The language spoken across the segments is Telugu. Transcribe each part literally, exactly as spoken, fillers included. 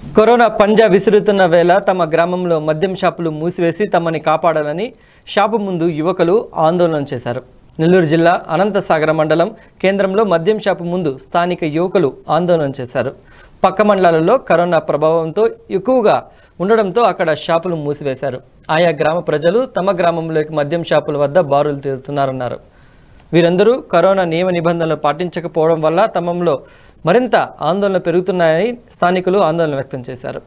కరోనా పంజా విసురుతున్న వేళ తమ గ్రామంలో మద్యం షాపులు మూసివేసి తమని కాపాడాలని షాపు ముందు యువకులు ఆందోళన చేశారు. నెల్లూరు జిల్లా అనంతసాగర మండలం కేంద్రంలో మద్యం షాపు ముందు స్థానిక యువకులు ఆందోళన చేశారు. పక్క మండలాల్లో కరోనా ప్రభావంతో ఎక్కువగా ఉండడంతో అక్కడ షాపులు మూసివేశారు. ఆయా గ్రామ ప్రజలు తమ గ్రామంలోకి మద్యం షాపుల వద్ద బారులు తీరుతున్నారన్నారు. వీరందరూ కరోనా నియమ నిబంధనలు పాటించకపోవడం వల్ల తమంలో మరింత ఆందోళన పెరుగుతున్నాయని స్థానికులు ఆందోళన వ్యక్తం చేశారు.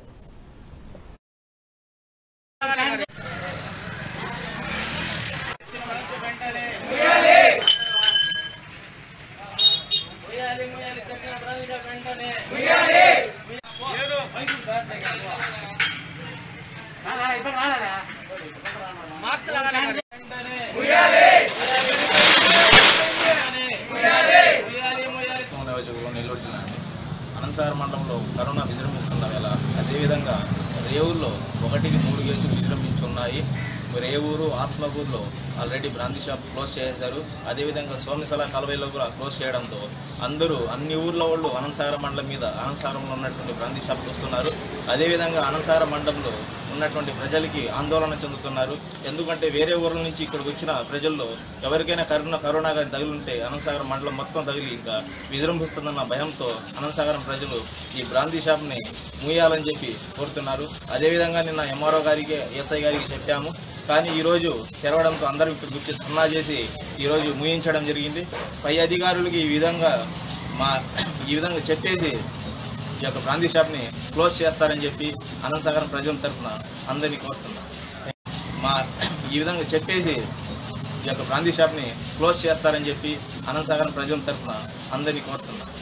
నెల్లూరు జిల్లా అనంతసాగర్ మండలంలో కరోనా విజృంభిస్తున్న వేళ అదేవిధంగా రేవూరులో ఒకటికి మూడు కేసులు విజృంభించున్నాయి. రేవూరు ఆత్మకూరులో ఆల్రెడీ బ్రాందీ షాప్ క్లోజ్ చేశారు. అదేవిధంగా సోమశల కలవైలో కూడా క్లోజ్ చేయడంతో అందరూ అన్ని ఊర్ల వాళ్ళు అనంతసాగర మండలం మీద అనంతసాగరంలో ఉన్నటువంటి బ్రాందీ షాప్కి వస్తున్నారు. అదేవిధంగా అనంతసాగర మండలంలో ఉన్నటువంటి ప్రజలకి ఆందోళన చెందుతున్నారు. ఎందుకంటే వేరే ఊర్ల నుంచి ఇక్కడికి వచ్చిన ప్రజల్లో ఎవరికైనా కరోనా కరోనా కానీ తగిలింటే అనంతసాగరం మండలం మొత్తం తగిలి ఇంకా విజృంభిస్తుందన్న భయంతో అనంతసాగరం ప్రజలు ఈ బ్రాందీ షాప్ని మూయాలని చెప్పి కోరుతున్నారు. అదేవిధంగా నిన్న ఎంఆర్ఓ గారికి ఎస్ఐ గారికి చెప్పాము. కానీ ఈరోజు తెరవడంతో అందరూ ఇప్పుడు గుర్తి సున్నా చేసి ఈరోజు ముయించడం జరిగింది. పై అధికారులకి ఈ విధంగా మా ఈ విధంగా చెప్పేసి ఈ యొక్క బ్రాందీ షాప్ని క్లోజ్ చేస్తారని చెప్పి అనంతసాగరం ప్రజల తరఫున అందరినీ కోరుతున్నాం. మా ఈ విధంగా చెప్పేసి ఈ యొక్క బ్రాందీ షాప్ని క్లోజ్ చేస్తారని చెప్పి అనంతసాగరం ప్రజల తరఫున అందరినీ కోరుతున్నాం.